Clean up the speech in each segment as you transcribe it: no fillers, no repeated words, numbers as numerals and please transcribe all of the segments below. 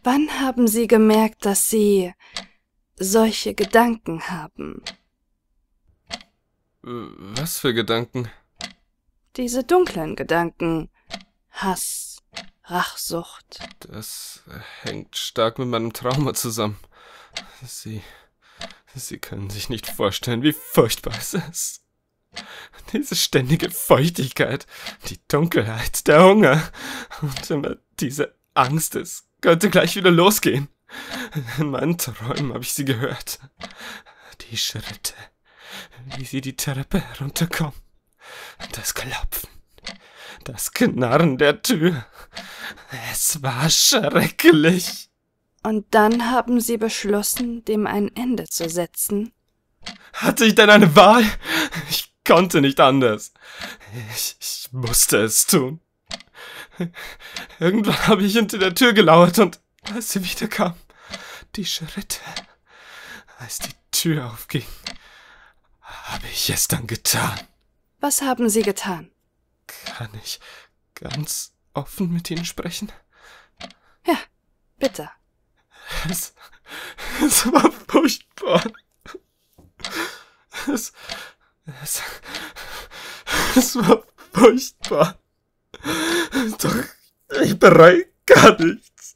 Wann haben Sie gemerkt, dass Sie solche Gedanken haben? Was für Gedanken? Diese dunklen Gedanken. Hass, Rachsucht. Das hängt stark mit meinem Trauma zusammen. Sie können sich nicht vorstellen, wie furchtbar es ist. Diese ständige Feuchtigkeit, die Dunkelheit, der Hunger und immer diese Angst, es könnte gleich wieder losgehen. In meinen Träumen habe ich sie gehört. Die Schritte, wie sie die Treppe herunterkommen. Das Klopfen, das Knarren der Tür. Es war schrecklich. Und dann haben Sie beschlossen, dem ein Ende zu setzen? Hatte ich denn eine Wahl? Ich konnte nicht anders. Ich musste es tun. Irgendwann habe ich hinter der Tür gelauert und als sie wiederkam, die Schritte, als die Tür aufging, habe ich es dann getan. Was haben Sie getan? Kann ich ganz offen mit Ihnen sprechen? Ja, bitte. Es war furchtbar. Es war furchtbar. Doch ich bereue gar nichts.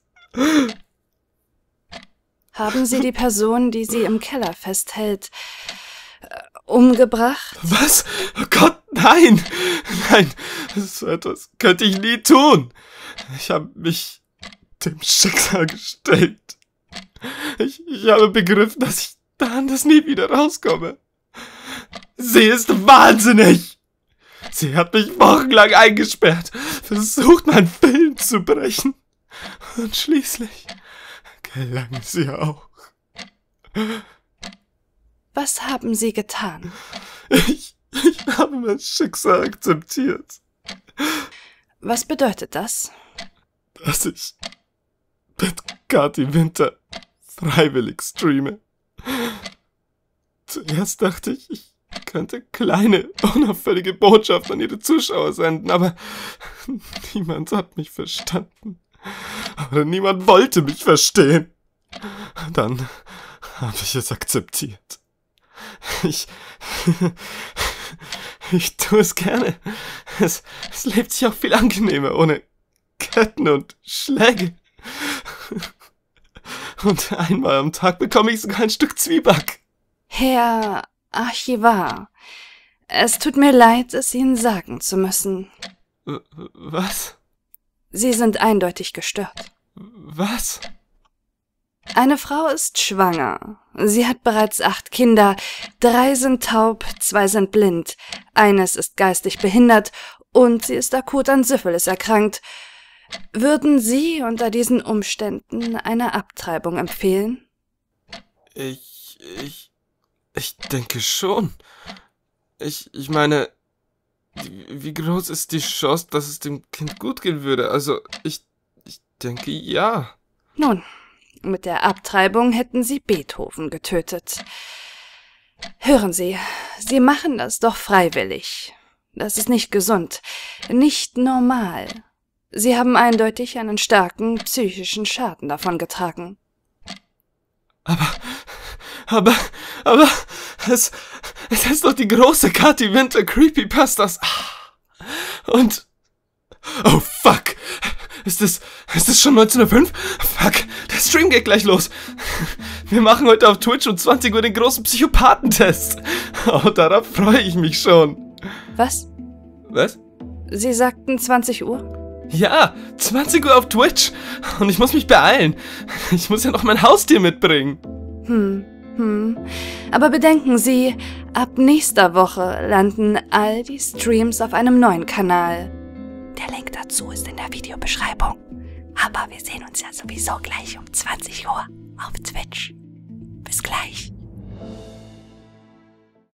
Haben Sie die Person, die Sie im Keller festhält, umgebracht? Was? Oh Gott, nein! Nein, so etwas könnte ich nie tun. Ich habe mich dem Schicksal gestellt. Ich habe begriffen, dass ich da anders nie wieder rauskomme. Sie ist wahnsinnig! Sie hat mich wochenlang eingesperrt, versucht, meinen Willen zu brechen. Und schließlich gelang sie auch. Was haben Sie getan? Ich habe mein Schicksal akzeptiert. Was bedeutet das? Dass ich mit Kathi Winter freiwillig streame. Zuerst dachte ich, ich könnte kleine, unauffällige Botschaften an ihre Zuschauer senden, aber niemand hat mich verstanden. Oder niemand wollte mich verstehen. Dann habe ich es akzeptiert. Ich tue es gerne. Es lebt sich auch viel angenehmer, ohne Ketten und Schläge. Und einmal am Tag bekomme ich sogar ein Stück Zwieback. Herr Archivar, es tut mir leid, es Ihnen sagen zu müssen. Was? Sie sind eindeutig gestört. Was? Eine Frau ist schwanger. Sie hat bereits 8 Kinder. 3 sind taub, 2 sind blind. Eines ist geistig behindert und sie ist akut an Syphilis erkrankt. Würden Sie unter diesen Umständen eine Abtreibung empfehlen? Ich denke schon. Ich meine, wie groß ist die Chance, dass es dem Kind gut gehen würde? Also, ich denke, ja. Nun, mit der Abtreibung hätten Sie Beethoven getötet. Hören Sie, Sie machen das doch freiwillig. Das ist nicht gesund, nicht normal. Sie haben eindeutig einen starken psychischen Schaden davongetragen. Aber, es ist doch die große Kathi Winter Creepypastas. Und, oh fuck, ist es schon 19:05? Fuck, der Stream geht gleich los. Wir machen heute auf Twitch um 20 Uhr den großen Psychopathentest. Oh, darauf freue ich mich schon. Was? Was? Sie sagten 20 Uhr? Ja, 20 Uhr auf Twitch. Und ich muss mich beeilen. Ich muss ja noch mein Haustier mitbringen. Aber bedenken Sie, ab nächster Woche landen all die Streams auf einem neuen Kanal. Der Link dazu ist in der Videobeschreibung. Aber wir sehen uns ja sowieso gleich um 20 Uhr auf Twitch. Bis gleich.